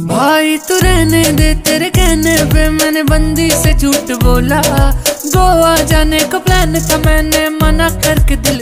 भाई तू रहने दे, तेरे कहने पे मैंने बंदी से झूठ बोला। गोवा जाने का प्लान था, मैंने मना करके दिल